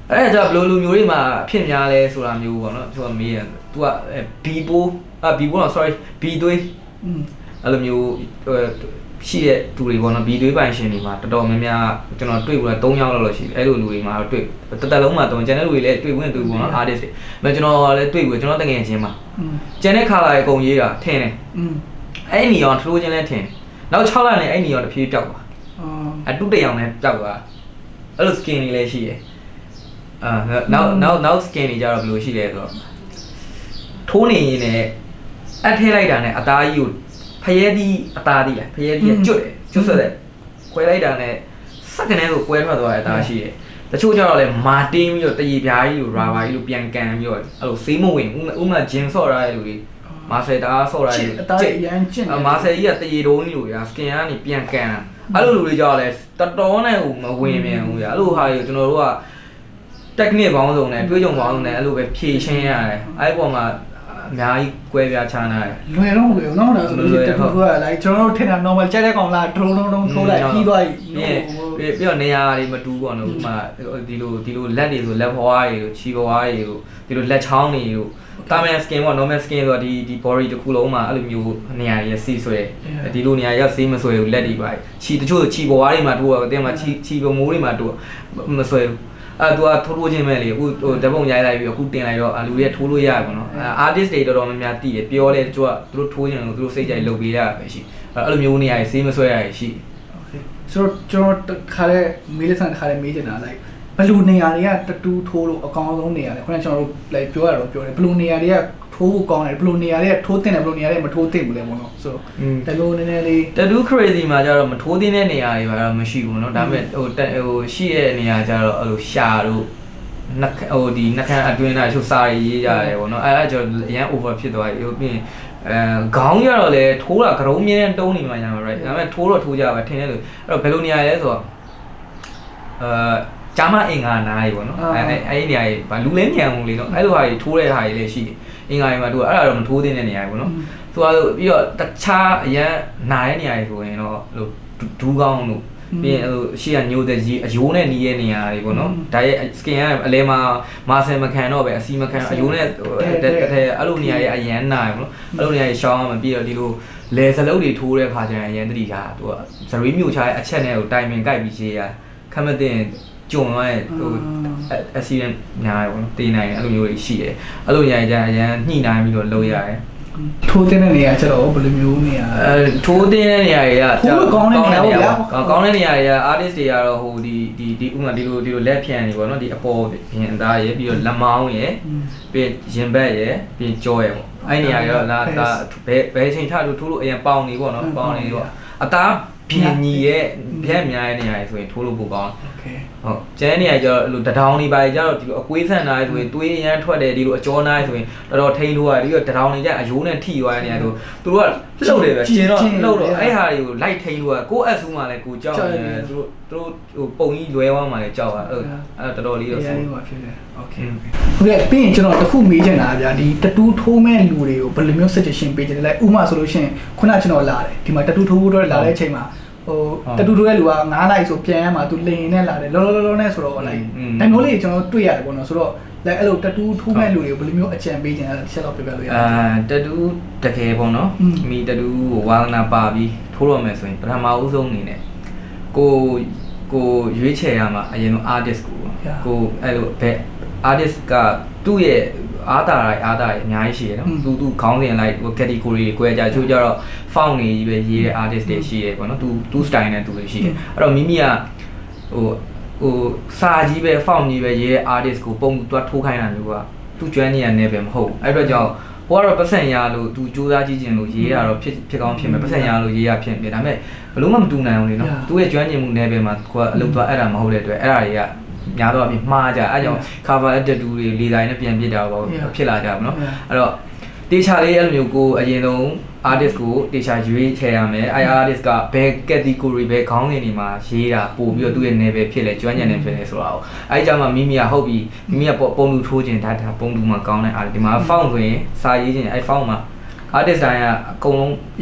အဲ့ဒါကြောင့်ဘယ်လိုလူမျိုးတွေမှာဖြစ်များလဲဆိုတာမျိုးပေါ့နော်သူကမေးရသူက B ပိုးအာ B ပိုးတော့ sorry B သွေးအဲ့လိုမျိုးရှိတဲ့သူတွေပေါ့နော် B သွေးပိုင်ရှင်တွေမှာတော်တော်များများကျွန်တော်တွေ့ဘူးလား၃ယောက်လောက်လို့ရှိတယ်အဲ့လိုလူတွေမှာတွေ့တသက်လုံးမှာတော့ကျန်တဲ့လူတွေလည်းတွေ့ဝင်တွေ့ပေါ့နော် artist တွေမကျွန်တော်လည်းတွေ့ဘူးကျွန်တော်တကယ်ချင်းမှာကျန်တဲ့ခါလာရေအကုန်ရေးတာထင်တယ်အဲ့နီအောင်ထိုးချင်းလဲထင်တယ်နောက်၆လနဲ့အဲ့နီအောင်တစ်ပြေးပြောက်သွားအတူတရောင်နဲ့ပြောက်သွားအဲ့လို skin တွေလည်းရှိတယ်အာနောက်နောက်နောက် skin တွေကြတော့ဘယ်လိုရှိလဲဆိုတော့ထိုးနေရင်လည်းအထည့်လိုက်တာနဲ့အသားကြီးကိုဖရဲသီးအသားသီးလားဖရဲသီးကကျွတ်တယ်ကျွတ်ဆွဲတယ်ခွဲလိုက်တာနဲ့စက္ကန့်နဲ့ကိုကွဲထွက်သွားတဲ့အသားရှိတယ်တချို့ကျတော့လည်းမာတင်းပြီးတော့တရေပြားကြီးလိုရာဘာကြီးလိုပြန်ကန်ပြီးတော့အဲ့လိုဆေးမဝင်ဥမာဂျင်ဆော့ရတဲ့လူတွေမာဆယ်တာဆော့ရတဲ့လူတွေအရန်ကျင့်မာဆယ်ကြီးကတရေတုံးကြီးလိုရာစကင်ကနေပြန်ကန်အဲ့လိုလူတွေကြောက်လဲတော်တော်နဲ့ဟိုမဝင်မြန်ဘူးရာအဲ့လိုဟာတွေကျွန်တော်တို့က technique ပေါင်းစုံနဲ့တွေးကြုံပေါင်းစုံနဲ့အဲ့လိုပဲဖြည့်ရှင်းရတယ်အဲ့ပေါ်မှာအများကြီးကွဲပြားခြားနာတယ်လွယ်တော့မလွယ်ဘူးနော်ဒါဆိုလို့ရှိရင်တူကလိုက်ကျွန်တော်တို့ထင်တာ normal ကြက်တဲ့ကောင်လားဒရုန်းဒရုန်းဒရုန်းထိုးလိုက်ပြီးသွားပြီပြီးပြီးတော့နေရာတွေမတူဘူးပေါ့နော်ဥပမာဒီလိုဒီလိုလက်တွေဆိုလက်ဘွားတွေတို့ခြေဘွားတွေတို့ဒီလိုလက်ချောင်းတွေတို့တာမန် skin ပေါ့ normal skin ဆိုတော့ဒီဒီ body တစ်ခုလုံးမှာအဲ့လိုမျိုးနေရာတွေစီးဆွဲဒီလိုနေရာရောက်စီးမဆွဲဘူးလက်တွေပါခြေတချို့ခြေဘွားတွေမှာတို့အတင်းမှာခြေခြေပမိုးတွေမှာတို့မဆွဲဘူးအဲ့သူကထိုးထိုးချင်းပဲလေအခုဟိုဓပုံရိုက်လိုက်ပြီးအခုတင်လိုက်တော့လူတွေကထိုးလို့ရပါတော့။ artist တွေတော်တော်များများတည်တယ်ပြောတယ်သူကသူတို့ထိုးရင်လို့သူတို့စိတ်ကြိုက်လုပ်ပေးရပဲရှိ။အဲ့လိုမျိုးနေရာကြီးစေးမဆွဲရရှိ။ Okay ဆိုတော့ကျွန်တော်ခါတဲ့မေးလက်ဆန်ခါတဲ့မေးချင်တာ like ဘယ်လိုနေရာတွေကတတူးထိုးလို့အကောင်းဆုံးနေရာလဲခုနကကျွန်တော်တို့ like ပြောရတော့ပြောတယ်ဘယ်လိုနေရာတွေကထိုးဖို့ကောင်းတယ်ဘယ်လိုနေရာတွေကထိုးတင်တယ်ဘယ်လိုနေရာတွေမထိုးတင်ဘူးလဲပေါ့နော်ဆိုတော့တလူနည်းနည်းလေး tattoo crazy မှာကျတော့မထိုးတင်တဲ့နေရာတွေပါတော့မရှိဘူးเนาะဒါပေမဲ့ဟိုဟိုရှိတဲ့နေရာကျတော့အဲ့လိုရှာတို့နှက်ဟိုဒီနှက်ခမ်းအတွင်းသားချို့စာရေးရတယ်ပေါ့နော်အဲ့ဒါကြောင့်အရန် over ဖြစ်သွားပြီဟိုပြီးအဲခေါင်းရတော့လေထိုးတာကရုံးမြင်းတုံးနေမှညာမှာ right ဒါပေမဲ့ထိုးတော့ထိုးကြပါထင်တယ်လို့အဲ့တော့ဘယ်လိုနေရာလဲဆိုတော့အဲဂျာမအင်္ဂါနားကြီးပေါ့နော်အဲအဲ့ဒီနေရာကြီးဗာလူလဲညံဘူးလေနော်အဲ့လိုဟာကြီးထိုးတဲ့ဟာကြီးလည်းရှိတယ်အင်္ဂါကြီးမှာသူကအဲ့ဒါတော့မထိုးသင့်တဲ့နေရာကြီးပေါ့နော်သူကပြီးတော့တခြားအရန်နာတဲ့နေရာကြီးဆိုရင်တော့ဟိုဒူးကောင်းလို့ပြီးရင်ဟိုရှေ့ကညိုတဲ့ကြီးအယိုးနဲ့နီးရဲ့နေရာတွေပေါ့နော်ဒါရဲ့ skin ကအလဲမှာမာဆယ်မခံတော့ပဲအစီမခံအယိုးနဲ့တဲ့အဲ့လိုနေရာရဲ့အရန်နာရပေါ့နော်အဲ့လိုနေရာရဲ့ရှောင်းအောင်ပြီးတော့ဒီလိုလေစလုံးတွေထိုးတဲ့ခါကျရင်အရန်တတိထားသူကဇရီးမြူချာရဲ့အချက်နဲ့ကိုတိုင်ပင်ကြိုက်ပြီးရေးရခမတဲ့ကျုံသွားရဲ့ဟို accident များရပေါ့နော်တေးနိုင်အဲ့လိုမျိုးတွေရှိတယ်အဲ့လိုနေရာကျအရန်ညှိနှိုင်းပြီးတော့လုပ်ရတယ်ထိုးတဲ့နေရာကျတော့ဘယ်လိုမျိုးနေရာအဲထိုးတဲ့နေရာတွေကထိုးကောင်းတဲ့နေရာပေါ့ကောင်းတဲ့နေရာတွေက artist တွေကတော့ဟိုဒီဒီဒီဥမာဒီလိုဒီလိုလက်ဖြန်တွေပေါ့နော်ဒီအပေါ်ပြင်သားရယ်ပြီးတော့လက်မောင်းရယ်ပြီးရင်ဘက်ရယ်ပြီးကြောရယ်ပေါ့အဲ့နေရာတွေတော့လာဒါဘယ်ဘယ်ချိန်ထလို့ထိုးလို့အရင်ပေါင်နေပေါ့နော်ပေါင်နေပေါ့အသားပြင်းညီရဲ့ဖြက်များတဲ့နေရာတွေဆိုရင်ထိုးလို့ပိုကောင်းဟုတ်ကျန်တဲ့နေရာကျတော့လိုတထောင်နေပါကြတော့ဒီလိုအကွေးဆန်နာဆိုရင်သွေးအရန်ထွက်တယ်ဒီလိုအကြောနာဆိုရင်တော်တော်ထိန်ထိုးရတယ်ပြီးတော့တထောင်နေကြအယိုးနဲ့ထိသွားတဲ့နေရာဆိုသူတို့ကလှုပ်တယ်ပဲကျင်တော့လှုပ်တော့အဲ့ဟာတွေကိုလိုက်ထိန်ထိုးတာကိုယ့်အဆူမှလည်းကိုကြောက်တယ်သူတို့သူတို့ဟိုပုံကြီးလွဲသွားမှလည်းကြောက်တာအဲ့အဲ့တော်တော်လေးတော့ဆိုဖြစ်တယ်โอเคဟုတ်ကဲ့ပြီးရင်ကျွန်တော်တခုမေးချင်တာဗျာဒီတတူးထိုးမဲ့လူတွေကိုဘယ်လိုမျိုး suggestion ပေးချင်တယ်လဲဥပမာဆိုလို့ရှိရင်ခုနကျွန်တော်လာတယ်ဒီမှာတတူးထိုးဖို့တော့လာတဲ့အချိန်မှာဟိုတတူတူတဲ့လူကငါးလိုက်ဆိုပြန်ရမှာသူလင်နဲ့လာတယ်လောလောလောနဲ့ဆိုတော့လိုက်အဲမျိုးလေးကျွန်တော်တွေ့ရတယ်ပေါ့နော်ဆိုတော့လိုက်အဲ့လိုတတူထိုးမဲ့လူတွေကိုဘယ်လိုမျိုးအကြံပေးချင်တာဆက်တော့ပြပြလို့ရတယ်အာတတူတကယ်ပေါ့နော်မိတတူဝါသနာပါပြီးထိုးရမယ်ဆိုရင်ပထမဦးဆုံးအနေနဲ့ကိုကိုရွေးချယ်ရမှာအရင်ဆုံး artist ကိုကိုအဲ့လိုဘယ် artist ကသူ့ရဲ့အားတာရိုက်အားတာရိုက်အများကြီးရှိတယ်နော်သူသူခေါင်းစဉ်လိုက်ဟို category တွေ꿰ကြချို့ကြတော့ font တွေကြီးပဲရေးတဲ့ artist တွေရှိတယ်ပေါ့နော်သူသူ style နဲ့သူတွေရှိတယ်အဲ့တော့မိမိကဟိုဟိုစာကြီးပဲ font ကြီးပဲရေးတဲ့ artist ကိုပုံသူထိုးခိုင်းတာမျိုးကသူကျွမ်းနေရနေပဲမဟုတ်အဲ့တော့ကြောင့်ဟိုကတော့ပတ်စံရလို့သူစူးစမ်းကြည့်ခြင်းလို့ရေးရတော့ဖြစ်ဖြစ်ကောင်းဖြစ်မယ်ပတ်စံရလို့ရေးရဖြစ်ဖြစ်ဒါပေမဲ့ဘလို့မှမတူနိုင်ဘူးလေနော်သူရဲ့ကျွမ်းကျင်မှုနယ်ပယ်မှာကိုကအလုပ်သွားအဲ့ဒါမဟုတ်တဲ့အတွက်အဲ့ဒါတွေကများတော့အပြင်မှားကြအဲ့ကြောင့် cover tattoo တွေလေတိုင်းနဲ့ပြန်ပြစ်တာပေါ့ဖြစ်လာကြပါတော့အဲ့တော့တေချာလေးအဲ့လိုမျိုးကိုအရင်ဆုံး artist ကိုတေချာရွေးချယ်ရမယ်အဲ့ artist ကဘယ် category ပဲခေါင်းစဉ်တွေမှာရေးတာပို့ပြီးတော့သူ့ရဲ့ level ဖြစ်လဲကျွမ်းကျင်တယ်ဖြစ်လဲဆိုတာကိုအဲ့ကြောင့်မှမိမိကဟုတ်ပြီမိမိကပုံလူထိုးခြင်းဒါဒါပုံလူမှာကောင်းတဲ့ artist ဒီမှာ font ဆိုရင်စာရေးခြင်းအဲ့ font မှာ artist တိုင်းကအကုန်လုံး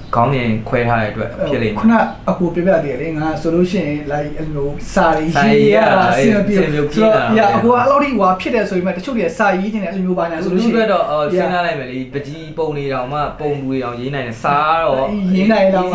ခေါင်းစဉ်ခွဲထားတဲ့အတွက်ဖြစ်လိမ့်မယ်ခုနအကူပြပြတည်လေငါဆိုလို့ရှိရင် like အဲ့လိုစာရေးရတာအဆင်ပြေဆိုတော့ရအကူကအဲ့လိုထိဟွာဖြစ်တယ်ဆိုရင်တချို့တွေစာရေးခြင်းနဲ့အဲ့လိုမျိုးပါညာဆိုလို့ရှိရင်သူတို့တော့စဉ်းစားလိုက်မယ်လေပကြီးပုံနေတောင်မှပုံဘူးတွေတောင်ရေးနိုင်တယ်စာတော့ရေးနိုင်တော့ပါ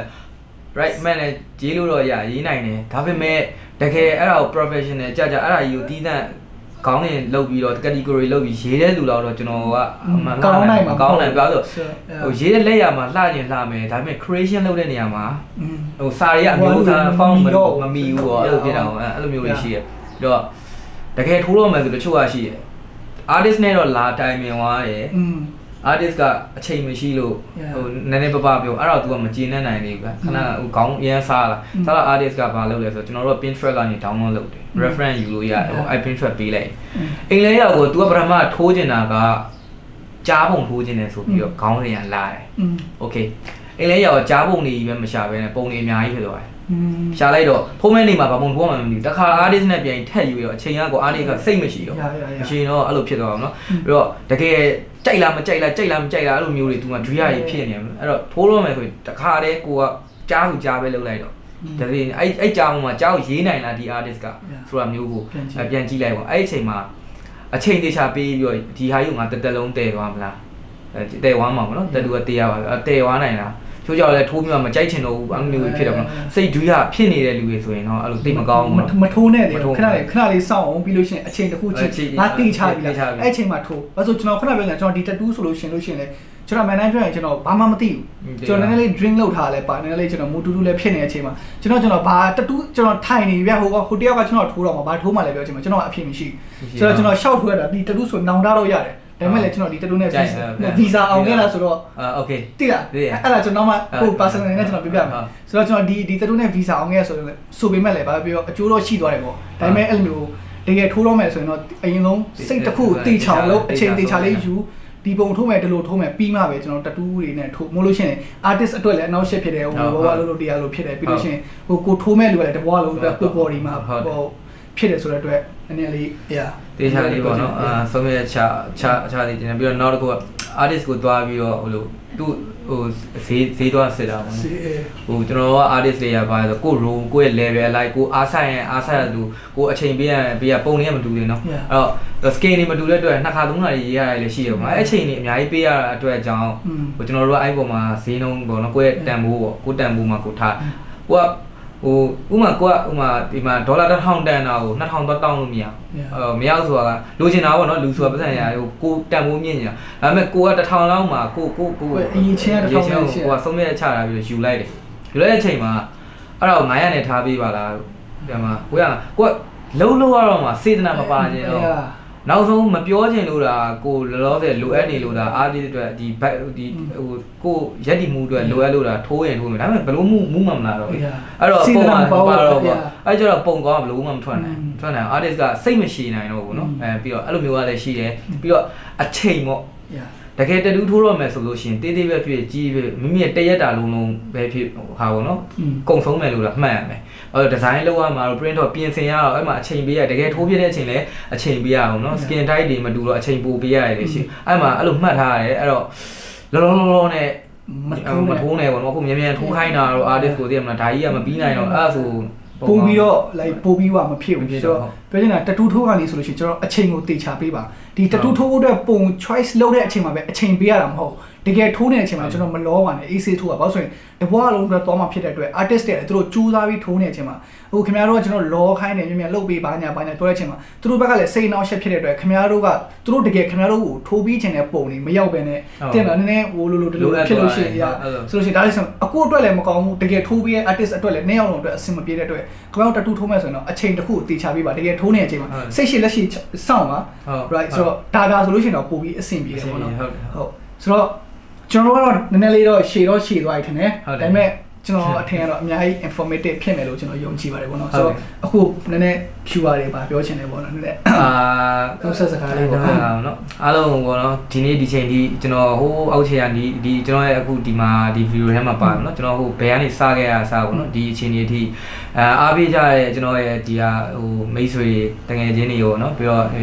right man နဲ့ရေးလို့တော့ရရေးနိုင်တယ်ဒါပေမဲ့တကယ်အဲ့ဒါကို professional ကြကြအဲ့ဒါကြီးကိုတီးတန့်ကောင်းရင်လုပ်ပြီးတော့ category လုပ်ပြီးရေးတဲ့လူလောက်တော့ကျွန်တော်ကအမှန်ကောင်းနိုင်မှာကောင်းနိုင်ပြောဆိုဟိုရေးတဲ့လက်ရမှာလှရင်လှမယ်ဒါပေမဲ့ creation လုပ်တဲ့နေရာမှာဟိုစာတွေကအမျိုးသား form မမမီဘူးပေါ့အဲ့လိုဖြစ်တာပေါ့အဲ့လိုမျိုးတွေရှိရပြီးတော့တကယ်ထိုးတော့မယ်ဆိုတချို့ကရှိရ artist နဲ့တော့လာတိုင်မြင်သွားတယ် artist ကအချိန်မရှိလို့ဟိုနည်းနည်းပပပြောအဲ့တော့ तू ကမကျေနပ်နိုင်သေးဘူးခဏဟိုခေါင်းအရင်စားလာစားလာ artist ကဘာလုပ်လဲဆိုတော့ကျွန်တော်တို့ Pinterest ကနေ download လုပ်တယ် reference ယူလို့ရတယ်ဟို Pinterest ပေးလိုက်အင်္ဂလိပ်ရောက်ကို तू ကပထမထိုးကျင်တာကကြားပုံထိုးကျင်တယ်ဆိုပြီးတော့ခေါင်းစဉ်ကလာတယ် okay အင်္ဂလိပ်ရောက်ကြားပုံတွေကြီးပဲမရှာဘဲနဲ့ပုံတွေအများကြီးဖြစ်သွားတယ်ရှာလိုက်တော့ဖုန်းမဲနေမှာဘာပုံထိုးမှမသိဘူးတခါ artist နဲ့ပြန်ထက်ယူရောအချိန်ကကို artist ကစိတ်မရှိတော့မရှိတော့အဲ့လိုဖြစ်သွားအောင်နော်ပြီးတော့တကယ်ကြိုက်လားမကြိုက်လားကြိုက်လားမကြိုက်လားအဲ့လိုမျိုးတွေ तू ကဒွိရကြီးဖြစ်နေတယ်အဲ့တော့ထိုးလို့မယ်ဆိုရင်တခါတည်းကိုကကြားသူကြားပဲလုပ်လိုက်တော့ဒါပေမဲ့အဲ့အဲ့ကြားမှာကြားကိုရေးနိုင်လားဒီ artist ကဆိုတာမျိုးကိုပြန်ကြည့်လိုက်ပါအဲ့အချိန်မှာအချိန်တေချာပေးပြီးတော့ဒီဟာကြီးကငါတက်တက်လုံးတည်သွားမလားတည်သွားမှာပေါ့နော်တက်တူကတည်ရပါတည်သွားနိုင်လားချိုးကြောက်လဲထိုးပြီးမှမကြိုက်ချင်တော့ဘူးအဲ့လိုမျိုးဖြစ်တော့ပေါ့စိတ်ဒွိရဖြစ်နေတဲ့လူတွေဆိုရင်တော့အဲ့လိုသိမကောင်းဘူးမထိုးနဲ့တယ်ခဏလေးခဏလေးစောင့်အောင်ပြီးလို့ရှိရင်အချိန်တစ်ခုချင်းငါတိချပြီလားအဲ့အချိန်မှာထိုးအဲ့ဆိုကျွန်တော်ခဏပြောရင်ကျွန်တော်ဒီ tattoo ဆိုလို့ရှိရင်လို့ရှိရင်လေကျွန်တော် man တိုင်းပြောရင်ကျွန်တော်ဘာမှမသိဘူးကျွန်တော်နည်းနည်းလေး drink လုပ်ထားလဲပါနည်းနည်းလေးကျွန်တော်မူတူတူလည်းဖြစ်နေတဲ့အချိန်မှာကျွန်တော်ကျွန်တော်ဘာ tattoo ကျွန်တော်ထိုင်နေပြီဗျဟိုဟိုတယောက်ကကျွန်တော်ထိုးတော့မှာဘာထိုးမှလည်းပြောချင်မှာကျွန်တော်အဖြစ်မရှိဘူးဆိုတော့ကျွန်တော်ရှောက်ထိုးရတာဒီ tattoo ဆိုနောင်တတော့ရတယ်ဒါပေမဲ့လည်းကျွန်တော်ဒီ tattoo နဲ့ visa အောင်ခဲ့လားဆိုတော့အာ okay တိလားအဲ့ဒါကျွန်တော်မှဟို personal နဲ့ကျွန်တော်ပြပြမယ်ဆိုတော့ကျွန်တော်ဒီဒီ tattoo နဲ့ visa အောင်ခဲ့ဆိုရင်ဆိုပေမဲ့လည်းဘာပြောအကျိုးတော့ရှိသွားတယ်ပေါ့ဒါပေမဲ့အဲ့လိုမျိုးတကယ်ထိုးတော့မယ်ဆိုရင်တော့အရင်ဆုံးစိတ်တစ်ခုတေချောင်လို့အချိန်တေချာလေးယူဒီပုံထိုးမယ်ဒီလိုထိုးမယ်ပြီးမှပဲကျွန်တော် tattoo တွေနဲ့ထိုးမို့လို့ရှိရင် artist အတွက်လည်းအနောက်ရှက်ဖြစ်တယ်ဟိုဘောဘောလို့လို့တရားလို့ဖြစ်တယ်ပြီးလို့ရှိရင်ဟိုကိုထိုးမဲ့လူကလည်းတဘွားလုံးအတွက် body မှာဟိုဖြစ်တယ်ဆိုတဲ့အတွက်နည်းနည်းလေး yeah တေချာလေးပေါ့နော်အာဆုံးရချာချာချာလေးတင်ပြီးတော့နောက်တစ်ခုက artist ကိုသွားပြီးတော့ဟိုလိုသူ့ဟိုဈေးဈေးသွားစစ်တာပေါ့နော်ဟိုကျွန်တော်က artist တွေကပါဆိုကို row ကိုရဲ့ level အလိုက်ကိုအားဆိုင်ရင်အားဆိုင်ရသူကိုအချိန်ပေးရပေးရပုံလေးကမတူဘူးနော်အဲ့တော့ scale တွေမတူတဲ့အတွက်နှစ်ခါသုံးခါရေးရတယ်လည်းရှိရပါမယ်အဲ့အချိန်တွေအများကြီးပေးရတဲ့အတွက်အကြောင်းဟိုကျွန်တော်တို့ကအဲ့ပုံမှာဈေးနှုန်းပေါ့နော်ကိုရဲ့တန်ဖိုးပေါ့ကိုတန်ဖိုးမှာကိုထားကိုကဟိုဥမာကိုကဥမာဒီမှာဒေါ်လာတစ်ထောင်တန်တာကိုနှစ်ထောင်တော့တောင်းလို့မရဘူးမရဘူးဆိုတာကလိုချင်တာပေါ့နော်လူဆိုတာပတ်စံရဟိုကိုတန်ဖိုးမြင့်နေတာဒါပေမဲ့ကိုကတစ်ထောင်လောက်မှာကိုကိုကိုအရင်ချင်းတစ်ထောင်လောက်ကိုကဆုံးဖြတ်ချတာပြီးယူလိုက်တယ်ယူလိုက်တဲ့အချိန်မှာအဲ့ဒါကိုငါးရာနဲ့ထားပေးပါလားဒီမှာကိုကကိုကလုံးလုံးရတော့မှစေတနာမပါခြင်းတော့နောက်ဆုံးမပြောချင်လို့ဒါကိုလောလောဆယ်လိုအပ်နေလို့ဒါအားဒီအတွက်ဒီဘက်ဒီဟိုကိုရက်ဒီမှုအတွက်လိုအပ်လို့ဒါထိုးရင်ထိုးမယ်ဒါပေမဲ့ဘလို့မှုမှုမှမလာတော့ဘူးအဲ့တော့ပုံမှန်ပါတော့ပေါ့အဲ့ကျတော့ပုံကောင်းဘလို့မှမထွက်နိုင်ထွက်နိုင် artist ကစိတ်မရှိနိုင်တော့ဘူးเนาะအဲပြီးတော့အဲ့လိုမျိုးကလည်းရှိတယ်ပြီးတော့အချိန်ပေါ့တကယ်တူထိုးတော့မယ်ဆိုလို့ရှိရင်တေးသေးပဲဖြစ်ကြီးပဲမိမိရဲ့တရက်တာလုံးလုံးပဲဖြစ်ဟာပေါ့နော်ကုံဆုံးမယ်လို့လားမှတ်ရမယ်အဲ့တော့ဒီဇိုင်းလောက်ရမှာတော့ print တော့ပြင်ဆင်ရတော့အဲ့မှာအချိန်ပေးရတကယ်ထိုးပြတဲ့အချိန်လဲအချိန်ပေးရအောင်နော် skin type တွေမတူတော့အချိန်ပိုပေးရတယ်ရှိအဲ့မှာအဲ့လိုမှတ်ထားရတယ်အဲ့တော့လောလောလောနဲ့မထိုးနဲ့ပေါ့နော်အခုမြန်မြန်ထိုးခိုင်းတာတော့ artist ကိုသိရမလားဒါကြီးကမပြီးနိုင်တော့အဲ့ဆိုပို့ပြီးတော့ like ပို့ပြီးว่าမဖြစ်ဘူးဆိုတော့ပြောချင်တာ tattoo ထိုးကနေဆိုလို့ရှိရင်ကျွန်တော်အချိန်ကိုတေချာပေးပါဒီ tattoo ထိုးဖို့အတွက်ပုံ choice လုပ်တဲ့အချိန်မှာပဲအချိန်ပေးရတာမဟုတ်တကယ်ထိုးနေတဲ့အချိန်မှာကျွန်တော်မလောပါနဲ့ A C ထိုးတာဘာလို့ဆိုရင်တဘွားလုံးအတွက်သွားမှဖြစ်တဲ့အတွက် artist တွေသူတို့ကြိုးစားပြီးထိုးနေတဲ့အချိန်မှာဟိုခင်ဗျားတို့ကကျွန်တော်လောခိုင်းနေမြင်မြင်လှုပ်ပေးပါညာပါညာပြောတဲ့အချိန်မှာသူတို့ဘက်ကလည်းစိတ်နှောက်ရှက်ဖြစ်တဲ့အတွက်ခင်ဗျားတို့ကသူတို့တကယ်ခင်ဗျားတို့ကိုထိုးပြီးချင်တဲ့ပုံတွေမရောက်ပဲနဲ့တင်တော့နည်းနည်းဟိုလိုလိုတလိုဖြစ်လို့ရှိရင်ဆိုလို့ရှိရင်ဒါလည်းဆိုအကိုအတွက်လည်းမကောင်းဘူးတကယ်ထိုးပြီးရဲ့ artist အတွက်လည်းနှစ်ယောက်လုံးအတွက်အဆင်မပြေတဲ့အတွက်ခင်ဗျားတို့ tattoo ထိုးမယ်ဆိုရင်တော့အချိန်တစ်ခုတေချာပေးပါတကယ်ထိုးနေတဲ့အချိန်မှာစိတ်ရှိလက်ရှိစောင့်ပါ right ဆိုတော့ဒါဒါဆိုလို့ရှိရင်တော့ပို့ပြီးအဆင်ပြေတယ်ပေါ့နော်ဟုတ်ဆိုတော့ကျွန်တော်ကတော့နည်းနည်းလေးတော့ရှည်တော့ရှည်သွားပြီထင်တယ်ဒါပေမဲ့ကျွန်တော်အထင်ကတော့အများကြီး informative ဖြစ်မယ်လို့ကျွန်တော်ယုံကြည်ပါတယ်ပေါ့နော်ဆိုတော့အခုနည်းနည်း Q R တွေပါပြောချင်တယ်ပေါ့နော်နည်းနည်းအာတော့ဆက်စကားလေးပေါ့နော်အားလုံးပေါ့နော်ဒီနေ့ဒီချိန်ဒီကျွန်တော်ဟိုးအောက်ခြေကနေဒီကျွန်တော်ရဲ့အခုဒီမှာဒီ video ထဲမှာပါနော်ကျွန်တော်ဟိုဘယ်ကနေစခဲ့ရအစားပေါ့နော်ဒီအချိန်ဒီအထိအာအားပေးကြတဲ့ကျွန်တော်ရဲ့ဒီဟာဟိုမိတ်ဆွေတငယ်ချင်းတွေပေါ့နော်ပြီးတော့ဒီ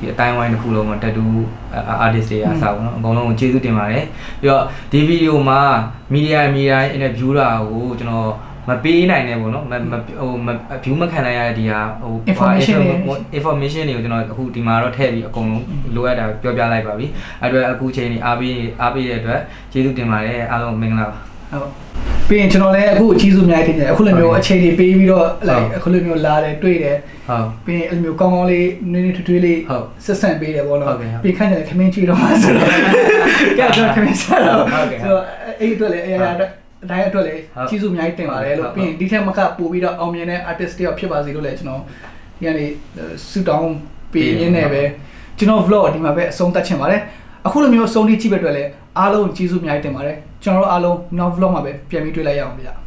ဒီအတိုင်းဝိုင်းတစ်ခုလုံးမှာ tattoo artist တွေအားစားပေါ့နော်အကုန်လုံးကိုကျေးဇူးတင်ပါတယ်ပြီးတော့ဒီဗီဒီယိုမှာ media media interview တာကိုကျွန်တော်မပေးနိုင်နဲ့ပေါ့နော်မဟို view မခံနိုင်ရတဲ့ဒီဟာဟို information information တွေကိုကျွန်တော်အခုဒီမှာတော့ထည့်ပြီးအကုန်လုံးလိုအပ်တာပြောပြလိုက်ပါပြီအဲ့အတွက်အခုချိန်นี้အားပေးအားပေးတဲ့အတွက်ကျေးဇူးတင်ပါတယ်အားလုံးမင်္ဂလာပါဟုတ်ပြီးရင်ကျွန်တော်လည်းအခုအကြီးစုအများကြီးတင်တယ်အခုလိုမျိုးအခြေအနေပေးပြီးတော့ like အခုလိုမျိုးလာတယ်တွေ့တယ်ဟုတ်ပြီးရင်အဲ့လိုမျိုးကောင်းကောင်းလေးနည်းနည်းထွေးထွေးလေးဆက်ဆံပေးတယ်ပေါ့နော်ပြီးခန့်တယ်ခမင်းကြည့်တော့မှဆိုတော့ကြက်ကျွန်တော်ခမင်းစားတော့ဆိုတော့အဲ့အတွက်လည်းအဲ့ရအတွက်အတိုင်းအတွက်လည်းကြီးစုအများကြီးတင်ပါတယ်လို့ပြီးရင်ဒီထက်မကပို့ပြီးတော့အောင်မြင်တဲ့ artist တွေဖြစ်ပါစေလို့လည်းကျွန်တော်ဒီကနေဆူတောင်းပေးရင်းနဲ့ပဲကျွန်တော် vlog ဒီမှာပဲအဆုံးသတ်ချင်ပါတယ်အခုလိုမျိုးအဆုံးထိကြည့်ပဲအတွက်လည်းအားလုံးကျေးဇူးအများကြီးတင်ပါတယ်ကျွန်တော်တို့အားလုံးနောက် vlog မှာပဲပြန်ပြီးတွေ့လိုက်ရအောင်ဗျာ